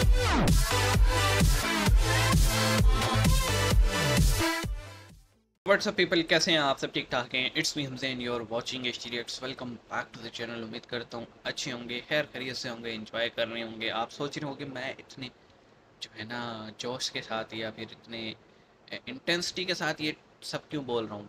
WhatsApp people, कैसे हैं आप सब? ठीक ठाक हैं। It's me Hamzain, you are watching H T reacts. Welcome back to the channel. उम्मीद करता हूँ अच्छे होंगे, खैर खैरियत से होंगे, एंजॉय कर रहे होंगे। आप सोच रहे होंगे मैं इतने जो है ना जोश के साथ या फिर इतने इंटेंसिटी के साथ ये सब क्यों बोल रहा हूँ।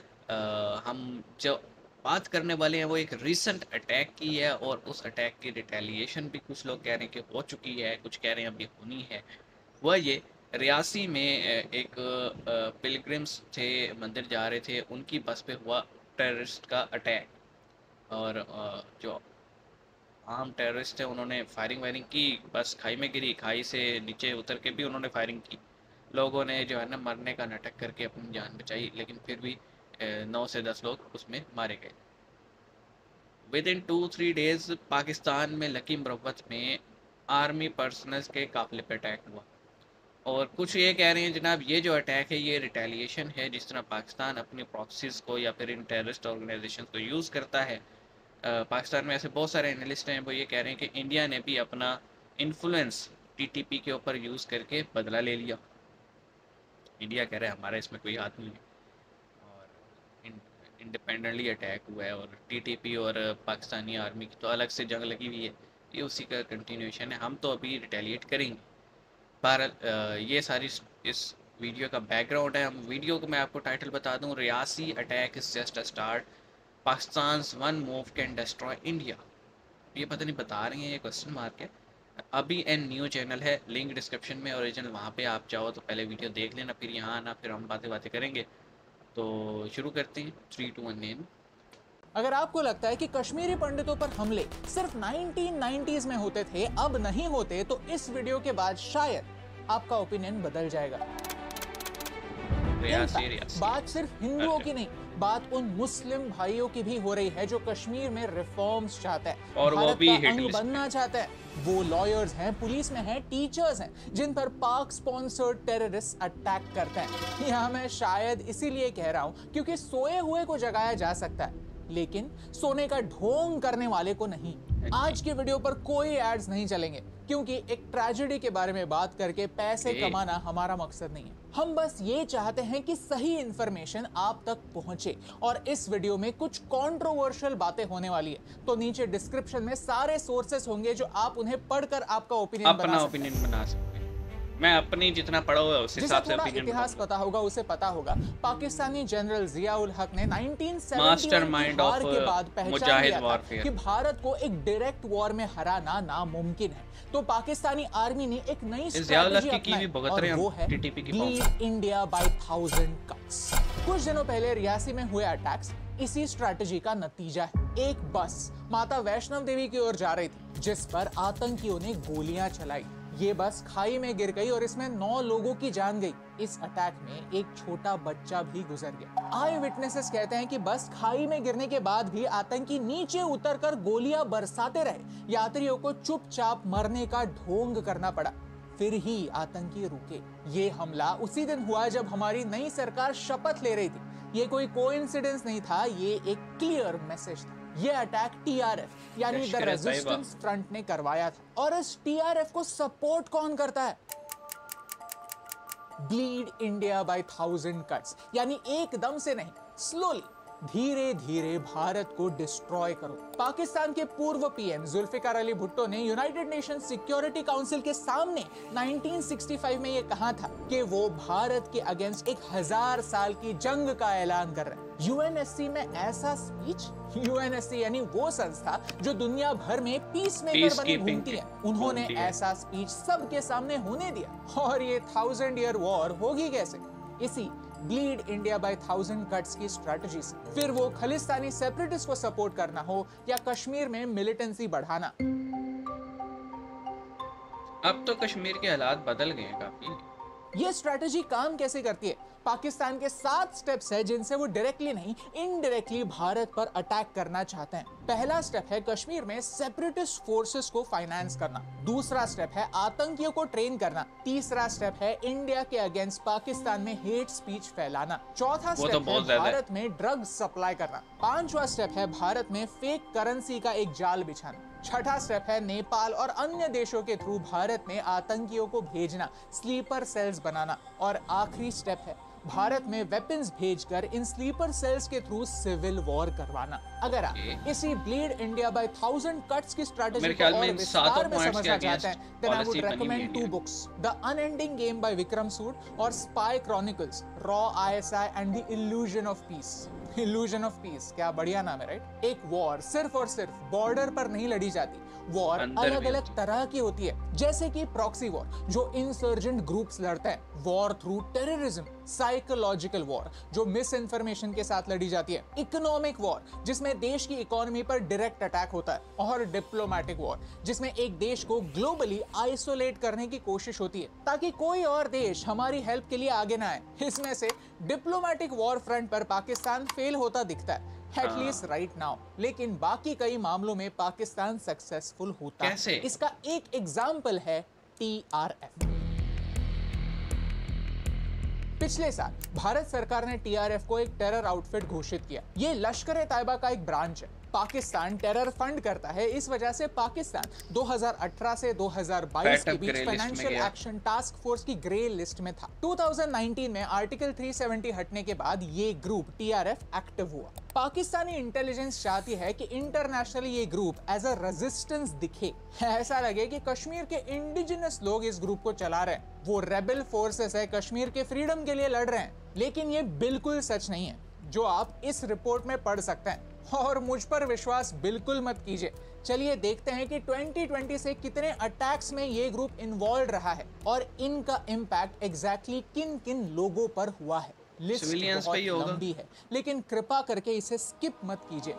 हम जो बात करने वाले हैं वो एक रीसेंट अटैक की है, और उस अटैक की रिटेलिएशन भी कुछ लोग कह रहे हैं कि हो चुकी है, कुछ कह रहे हैं अभी होनी है। वह ये रियासी में एक पिलग्रिम्स थे, मंदिर जा रहे थे, उनकी बस पे हुआ टेररिस्ट का अटैक। और जो आम टेररिस्ट थे उन्होंने फायरिंग वायरिंग की, बस खाई में गिरी, खाई से नीचे उतर के भी उन्होंने फायरिंग की। लोगों ने जो है ना मरने का नाटक करके अपनी जान बचाई, लेकिन फिर भी 9 से 10 लोग उसमें मारे गए। विद इन 2-3 डेज पाकिस्तान में लकी मरवत में आर्मी पर्सनल्स के काफिले पे अटैक हुआ। और कुछ ये कह रहे हैं जनाब ये जो अटैक है ये रिटेलिएशन है, जिस तरह पाकिस्तान अपनी प्रॉक्सीज को या फिर इन टेररिस्ट ऑर्गेनाइजेशन को यूज़ करता है। पाकिस्तान में ऐसे बहुत सारे एनालिस्ट हैं, वो ये कह रहे हैं कि इंडिया ने भी अपना इन्फ्लुएंस टीटीपी के ऊपर यूज़ करके बदला ले लिया। इंडिया कह रहा है हमारा इसमें कोई हाथ नहीं है, और इंडिपेंडेंटली अटैक हुआ है, और टीटीपी और पाकिस्तानी आर्मी की तो अलग से जंग लगी हुई है, ये उसी का कंटिन्यूएशन है। हम तो अभी रिटेलिएट करेंगे। बहरहाल ये सारी इस वीडियो का बैकग्राउंड है। हम वीडियो को मैं आपको टाइटल बता दूं, Reasi attack is just a start, Pakistan's one move can destroy India. ये पता नहीं बता रही हैं, ये क्वेश्चन मार्क है। अभी एन न्यू चैनल है, लिंक डिस्क्रिप्शन में ओरिजिनल, वहाँ पे आप चाहो तो पहले वीडियो देख लेना, फिर यहाँ आना, फिर हम बातें करेंगे। तो शुरू करते हैं। 3, 2, 1 नेम। अगर आपको लगता है कि कश्मीरी पंडितों पर हमले सिर्फ 1990s में होते थे, अब नहीं होते, तो इस वीडियो के बाद शायद आपका ओपिनियन बदल जाएगा। बात सिर्फ हिंदुओं की नहीं, बात उन मुस्लिम भाइयों की भी हो रही है जो कश्मीर में रिफॉर्म्स चाहते हैं और वो भी अंग बनना चाहते हैं। वो लॉयर्स हैं, पुलिस में हैं, टीचर्स हैं, जिन पर पाक स्पॉन्सर्ड टेररिस्ट अटैक करते हैं। यहाँ मैं शायद इसीलिए कह रहा हूँ क्योंकि सोए हुए को जगाया जा सकता है, लेकिन सोने का ढोंग करने वाले को नहीं। आज के वीडियो पर कोई एड्स नहीं चलेंगे, क्योंकि एक ट्रेजेडी के बारे में बात करके पैसे कमाना हमारा मकसद नहीं है। हम बस ये चाहते हैं कि सही इंफॉर्मेशन आप तक पहुंचे, और इस वीडियो में कुछ कंट्रोवर्शियल बातें होने वाली है, तो नीचे डिस्क्रिप्शन में सारे सोर्सेस होंगे जो आप उन्हें पढ़कर आपका ओपिनियन बना सकते हैं। मैं अपनी जितना पढ़ा हुआ उस हिसाब से ओपिनियन इतिहास पता होगा उसे पता होगा, पाकिस्तानी जनरल जियाउल हक ने 1971 वार के बाद पहचान लिया था कि भारत को एक डायरेक्ट वॉर में हराना नामुमकिन है। तो पाकिस्तानी आर्मी ने एक नई स्ट्रेटजी अपनाई, और वो है ब्लीड इंडिया बाय 1000 कट्स। कुछ दिनों पहले रियासी में हुए अटैक्स इसी स्ट्रेटजी का नतीजा है। एक बस माता वैष्णव देवी की ओर जा रही थी, जिस पर आतंकियों ने गोलियां चलाई। ये बस खाई में गिर गई और इसमें 9 लोगों की जान गई। इस अटैक में एक छोटा बच्चा भी गुजर गया। आई विटनेसेस कहते हैं कि बस खाई में गिरने के बाद भी आतंकी नीचे उतरकर गोलियां बरसाते रहे। यात्रियों को चुपचाप मरने का ढोंग करना पड़ा, फिर ही आतंकी रुके। ये हमला उसी दिन हुआ जब हमारी नई सरकार शपथ ले रही थी। ये कोई कोइंसिडेंस नहीं था, ये एक क्लियर मैसेज था। ये अटैक टीआरएफ यानी द रेजिस्टेंस फ्रंट ने करवाया था, और इस टीआरएफ को सपोर्ट कौन करता है? ब्लीड इंडिया बाय 1000 कट्स, यानी एकदम से नहीं, स्लोली, धीरे धीरे भारत को डिस्ट्रॉय करो। पाकिस्तान के पूर्व पीएम जुल्फिकार अली भुट्टो ने यूनाइटेड नेशन सिक्योरिटी काउंसिल के सामने 1965 में यह कहा था कि वो भारत के अगेंस्ट 1000 साल की जंग का ऐलान कर रहे हैं। यूएनएससी में ऐसा स्पीच, यूएनएससी यानी वो संस्था जो दुनिया भर में पीस मेकर बनी घूमती है, उन्होंने ऐसा स्पीच सबके सामने होने दिया। और ये 1000 ईयर वॉर होगी कैसे? इसी ब्लीड इंडिया बाय 1000 कट्स की स्ट्रेटजी से। फिर वो खलिस्तानी सेपरेटिस्ट को सपोर्ट करना हो या कश्मीर में मिलिटेंसी बढ़ाना। अब तो कश्मीर के हालात बदल गए हैं काफी। ये स्ट्रेटजी काम कैसे करती है? पाकिस्तान के 7 स्टेप्स है जिनसे वो डायरेक्टली नहीं इनडायरेक्टली भारत पर अटैक करना चाहते हैं। पहला स्टेप है कश्मीर में सेपरेटिस्ट फोर्सेस को फाइनेंस करना। दूसरा स्टेप है आतंकियों को ट्रेन करना। तीसरा स्टेप है इंडिया के अगेंस्ट पाकिस्तान में हेट स्पीच फैलाना। चौथा स्टेप है भारत में ड्रग्स सप्लाई करना। 5वां स्टेप है भारत में फेक करेंसी का एक जाल बिछाना। छठा स्टेप है नेपाल और अन्य देशों के थ्रू भारत में आतंकियों को भेजना, स्लीपर सेल्स बनाना। और आखिरी स्टेप है भारत में वेपन्स भेजकर इन स्लीपर सेल्स के थ्रू सिविल वॉर करवाना। अगर आप इसी ब्लीड इंडिया बाय 1000 कट्स की स्ट्रेटजी को और विस्तार में समझना चाहते हैं, then I would recommend 2 books, the unending game by Vikram Sood और स्पाई क्रॉनिकल्स, रॉ ISI and the illusion of peace. Illusion of peace, क्या बढ़िया नाम है, राइट? एक वॉर सिर्फ और सिर्फ बॉर्डर पर नहीं लड़ी जाती, वॉर अलग अलग तरह की होती है, जैसे कि प्रॉक्सी वॉर जो इंसर्जेंट ग्रुप्स लड़ते हैं, war through terrorism, psychological war जो मिस इन्फॉर्मेशन के साथ लड़ी जाती है, इकोनॉमिक वॉर जिसमें देश की इकोनॉमी पर डायरेक्ट अटैक होता है, और डिप्लोमेटिक वॉर जिसमें एक देश को ग्लोबली आइसोलेट करने की कोशिश होती है ताकि कोई और देश हमारी हेल्प के लिए आगे ना आए। इसमें से डिप्लोमेटिक वॉर फ्रंट पर पाकिस्तान फेल होता दिखता है, एटलीस्ट राइट नाउ, लेकिन बाकी कई मामलों में पाकिस्तान सक्सेसफुल होता है। इसका एक एग्जाम्पल है TRF। पिछले साल भारत सरकार ने TRF को एक टेरर आउटफिट घोषित किया। ये लश्कर-ए-तैयबा का एक ब्रांच है। पाकिस्तान टेरर फंड करता है, इस वजह से पाकिस्तान 2018 से 2022 के बीच फाइनेंशियल एक्शन टास्क फोर्स की ग्रे लिस्ट में था। 2019 में आर्टिकल 370 हटने के बाद ये ग्रुप TRF एक्टिव हुआ। पाकिस्तानी इंटेलिजेंस चाहती है कि इंटरनेशनली ये ग्रुप एज अ रेजिस्टेंस दिखे, ऐसा लगे कि कश्मीर के इंडिजिनस लोग इस ग्रुप को चला रहे हैं, वो रेबल फोर्सेस है, कश्मीर के फ्रीडम के लिए लड़ रहे हैं। लेकिन ये बिल्कुल सच नहीं है, जो आप इस रिपोर्ट में पढ़ सकते हैं, और मुझ पर विश्वास बिल्कुल मत कीजिए। चलिए देखते हैं कि 2020 से कितने अटैक्स में ये ग्रुप इन्वॉल्व रहा है और इनका इम्पैक्ट एग्जैक्टली किन किन लोगों पर हुआ है। लिस्ट बहुत लंबी है, लेकिन कृपा करके इसे स्किप मत कीजिए।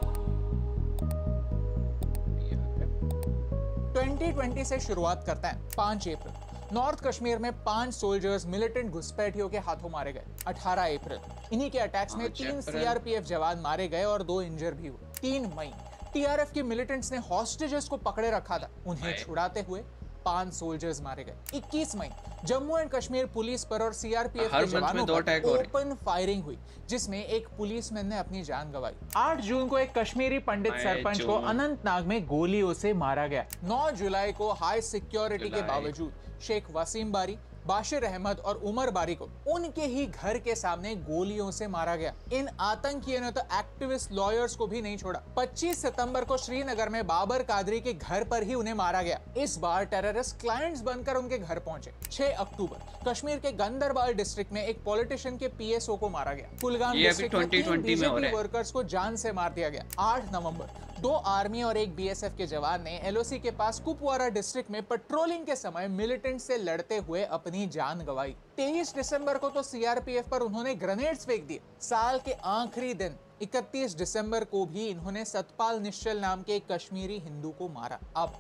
2020 से शुरुआत करते हैं। 5 अप्रैल नॉर्थ कश्मीर में 5 सोल्जर्स मिलिटेंट घुसपैठियों के हाथों मारे गए। 18 अप्रैल इन्हीं के अटैक्स में 3 CRPF जवान मारे गए और 2 इंजर भी हुए। 3 मई TRF के मिलिटेंट्स ने हॉस्टेजेस को पकड़े रखा था, उन्हें छुड़ाते हुए 5 सोल्जर्स मारे गए। 21 मई जम्मू एंड कश्मीर पुलिस पर और CRPF के जवानों पर ओपन फायरिंग हुई, जिसमें एक पुलिसमैन ने अपनी जान गंवाई। 8 जून को एक कश्मीरी पंडित सरपंच को अनंतनाग में गोलियों से मारा गया। 9 जुलाई को हाई सिक्योरिटी के बावजूद शेख वसीम बारी, बाशिर अहमद और उमर बारी को उनके ही घर के सामने गोलियों से मारा गया। इन आतंकियों ने तो एक्टिविस्ट लॉयर्स को भी नहीं छोड़ा। 25 सितंबर को श्रीनगर में बाबर कादरी के घर पर ही उन्हें मारा गया। इस बार टेररिस्ट क्लाइंट्स बनकर उनके घर पहुंचे। 6 अक्टूबर कश्मीर के गंदरबाल डिस्ट्रिक्ट में एक पॉलिटिशियन के PSO को मारा गया। कुलगाम डिस्ट्रिक्ट में 3 BJP वर्कर्स को जान से मार दिया गया। 8 नवंबर 2 आर्मी और 1 BSF के जवान ने LOC के पास कुपवारा डिस्ट्रिक्ट में पेट्रोलिंग के समय मिलिटेंट से लड़ते हुए अपनी जान गंवाई। 23 दिसंबर को तो CRPF पर उन्होंने ग्रेनेड्स फेंक दिए। साल के आखिरी दिन 31 दिसंबर को भी इन्होंने सतपाल निश्चल नाम के एक कश्मीरी हिंदू को मारा। अब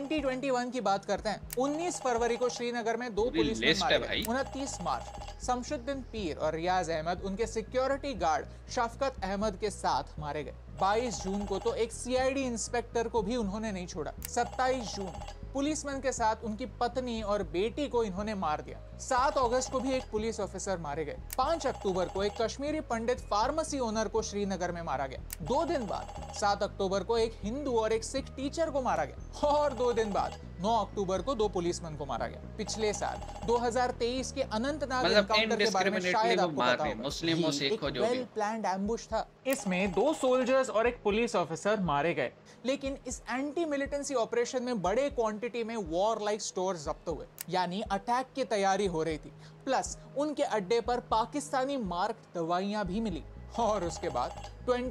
2021 की बात करते हैं। 19 फरवरी को श्रीनगर में 2 पुलिसमैन मारे गए। 29 मार्च शमशुद्दीन पीर और रियाज अहमद उनके सिक्योरिटी गार्ड शफकत अहमद के साथ मारे गए। 22 जून को तो एक CID इंस्पेक्टर को भी उन्होंने नहीं छोड़ा। 27 जून पुलिसमैन के साथ उनकी पत्नी और बेटी को इन्होंने मार दिया। 7 अगस्त को भी एक पुलिस ऑफिसर मारे गए। 5 अक्टूबर को एक कश्मीरी पंडित फार्मेसी ओनर को श्रीनगर में मारा गया। 2 दिन बाद 7 अक्टूबर को एक हिंदू और एक सिख टीचर को मारा गया, और 2 दिन बाद 9 अक्टूबर को 2 पुलिसमैन को मारा गया। पिछले साल 2023 के अनंतनाग एनकाउंटर के बारे में शायद आपको पता होगा। एक वेल प्लान्ड एम्बुश था। इसमें 2 सोल्जर्स और एक पुलिस ऑफिसर मारे गए, लेकिन इस एंटी मिलिटेंसी ऑपरेशन में बड़े क्वांटिटी में वॉर लाइक स्टोर्स जब्त हुए, यानी अटैक की तैयारी हो रही थी। प्लस उनके अड्डे पर पाकिस्तानी मार्क दवाइयां भी मिली। और उसके बाद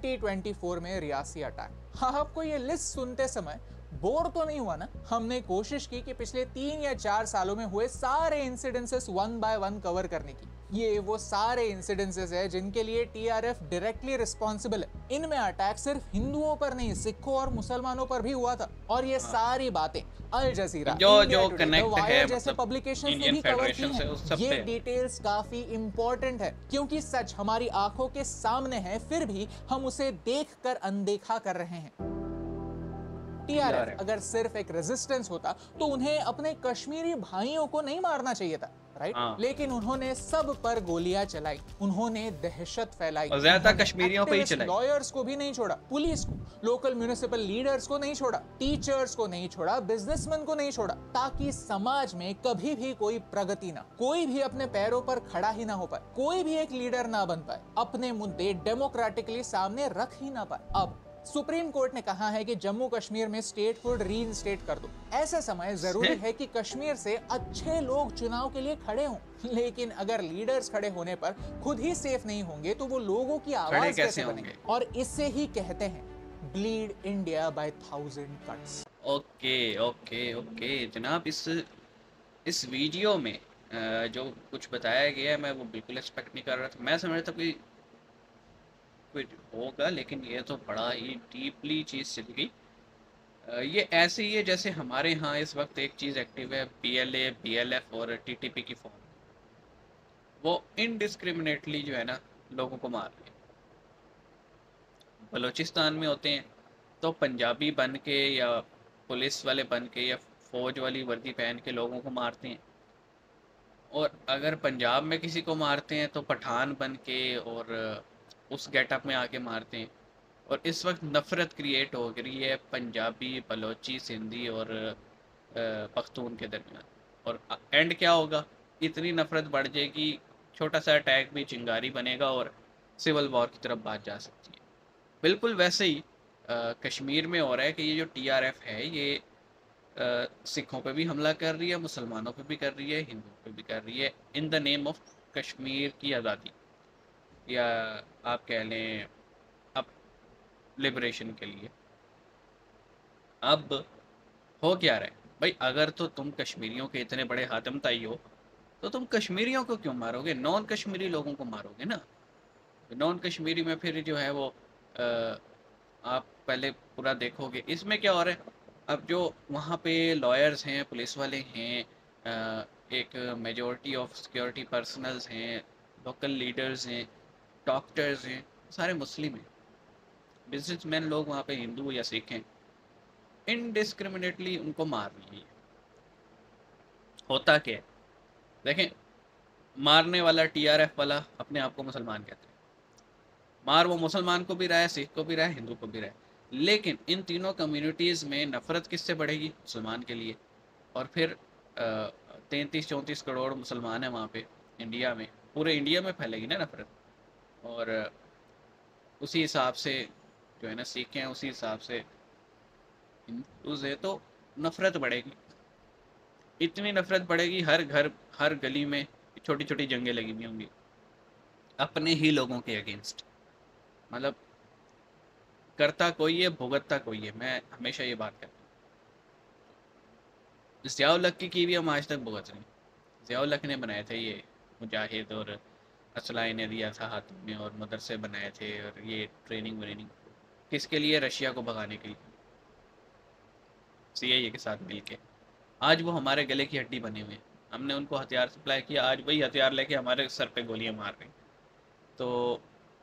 2024 में रियासी अटैक। आपको ये लिस्ट सुनते समय बोर तो नहीं हुआ ना? हमने कोशिश की कि पिछले 3 या 4 सालों में हुए सारे इंसिडेंसेस 1 बाय 1 कवर करने की। ये वो सारे इंसिडेंसेस है जिनके लिए TRF डायरेक्टली रिस्पॉन्सिबल है। इनमें अटैक सिर्फ हिंदुओं पर नहीं, सिखों और मुसलमानों पर भी हुआ था। और ये सारी बातें अल जजीरा, जो कनेक्ट है, जैसे पब्लिकेशंस ने भी कवर की हैं। ये डिटेल्स काफी इंपॉर्टेंट है, क्योंकि सच हमारी आंखों के सामने है, फिर भी हम उसे देखकर अनदेखा कर रहे हैं। TRF अगर सिर्फ एक रेजिस्टेंस होता तो उन्हें अपने कश्मीरी भाइयों को नहीं मारना चाहिए था। राइट। लेकिन उन्होंने सब पर गोलियां चलाई, उन्होंने दहशत फैलाई, और ज्यादा कश्मीरियों पे ही चलाई। लॉयर्स को भी नहीं छोड़ा, पुलिस को, लोकल म्युनिसिपल लीडर्स को नहीं छोड़ा, टीचर्स को नहीं छोड़ा, बिजनेसमैन को नहीं छोड़ा, ताकि समाज में कभी भी कोई प्रगति ना, कोई भी अपने पैरों पर खड़ा ही ना हो पाए, कोई भी एक लीडर ना बन पाए, अपने मुद्दे डेमोक्रेटिकली सामने रख ही ना पाए। अब सुप्रीम कोर्ट ने कहा है कि जम्मू कश्मीर में स्टेटहुड रीइंस्टेट कर दो। ऐसे समय जरूरी है कि कश्मीर से अच्छे लोग चुनाव के लिए खड़े हों, लेकिन अगर लीडर्स खड़े होने पर खुद ही सेफ नहीं होंगे तो वो लोगों की आवाज कैसे बनेंगे? और इससे ही कहते हैं bleed India by 1000 cuts. Okay okay okay जनाब, इस वीडियो में जो कुछ बताया गया है मैं वो बिल्कुल एक्सपेक्ट नहीं कर रहा था। मैं समझ रहा था कोई होगा, लेकिन ये तो बड़ा ही डीपली चीज़ चल गई। ये ऐसे ही है जैसे हमारे यहाँ इस वक्त एक चीज़ एक्टिव है, PLA BLF और TTP की फॉर्म, वो इनडिस्क्रिमिनेटली जो है ना लोगों को मार रहे हैं। बलूचिस्तान में होते हैं तो पंजाबी बन के या पुलिस वाले बन के या फौज वाली वर्दी पहन के लोगों को मारते हैं, और अगर पंजाब में किसी को मारते हैं तो पठान बन के और उस गेटअप में आके मारते हैं। और इस वक्त नफ़रत क्रिएट हो रही है पंजाबी, बलोची, सिंधी और पख्तून के दरमियान। और एंड क्या होगा? इतनी नफ़रत बढ़ जाएगी, छोटा सा अटैक भी चिंगारी बनेगा और सिविल वॉर की तरफ बात जा सकती है। बिल्कुल वैसे ही कश्मीर में हो रहा है कि ये जो TRF है ये सिखों पे भी हमला कर रही है, मुसलमानों पे भी कर रही है, हिंदुओं पे भी कर रही है, in the name of Kashmir की आज़ादी, या आप कह लें अब लिबरेशन के लिए। अब हो क्या रहा है भाई? अगर तो तुम कश्मीरियों के इतने बड़े हातमताई हो तो तुम कश्मीरियों को क्यों मारोगे? नॉन कश्मीरी लोगों को मारोगे ना। नॉन कश्मीरी में फिर जो है वो आप पहले पूरा देखोगे इसमें क्या हो रहा है। अब जो वहाँ पे लॉयर्स हैं, पुलिस वाले हैं, एक मेजॉरिटी ऑफ सिक्योरिटी पर्सनल्स हैं, लोकल लीडर्स हैं, डॉक्टर्स हैं, सारे मुस्लिम हैं, बिजनेसमैन लोग वहाँ पे हिंदू या सिख हैं, इनडिस्क्रिमिनेटली उनको मार रही है। होता क्या है देखें, मारने वाला TRF वाला अपने आप को मुसलमान कहते हैं, मार वो मुसलमान को भी रहा है, सिख को भी रहा है, हिंदू को भी रहा है। लेकिन इन तीनों कम्युनिटीज़ में नफ़रत किससे बढ़ेगी? मुसलमान के लिए। और फिर 33-34 करोड़ मुसलमान हैं वहाँ पे इंडिया में, पूरे इंडिया में फैलेगी ना नफ़रत। और उसी हिसाब से जो है ना सिख हैं, उसी हिसाब से हिंदूज़ है, तो नफ़रत बढ़ेगी। इतनी नफ़रत बढ़ेगी, हर घर हर गली में छोटी छोटी जंगें लगी हुई होंगी अपने ही लोगों के अगेंस्ट। मतलब करता कोई है, भुगतता कोई है। मैं हमेशा ये बात करता हूँ, ज़ियाउल हक की भी हम आज तक भुगत रहे हैं। ज़ियाउल हक ने बनाए थे ये मुजाहिद, और असला ने दिया था हाथ में, और मदरसे बनाए थे, और ये ट्रेनिंग व्रेनिंग किसके लिए? रशिया को भगाने के लिए, CIA के साथ मिलके। आज वो हमारे गले की हड्डी बने हुए हैं, हमने उनको हथियार सप्लाई किया, आज वही हथियार लेके हमारे सर पे गोलियां मार रहे हैं। तो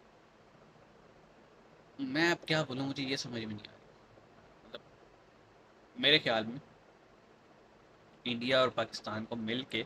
मैं अब क्या बोलूँ, मुझे ये समझ में नहीं आ रहा। मतलब मेरे ख्याल में इंडिया और पाकिस्तान को मिलके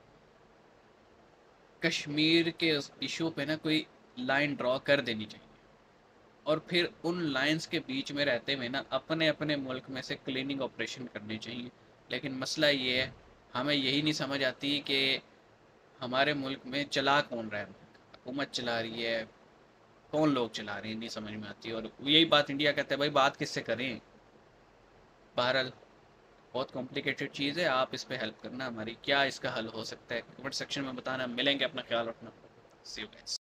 कश्मीर के इशू पे ना कोई लाइन ड्रॉ कर देनी चाहिए, और फिर उन लाइंस के बीच में रहते हुए ना अपने अपने मुल्क में से क्लीनिंग ऑपरेशन करने चाहिए। लेकिन मसला ये है, हमें यही नहीं समझ आती कि हमारे मुल्क में चला कौन रहा है, हुकूमत चला रही है, कौन लोग चला रहे हैं, नहीं समझ में आती। और यही बात इंडिया कहता है भाई बात किससे करें। बहरहाल बहुत कॉम्प्लिकेटेड चीज़ है, आप इस पे हेल्प करना हमारी, क्या इसका हल हो सकता है कमेंट सेक्शन में बताना। मिलेंगे, अपना ख्याल रखना। See you guys.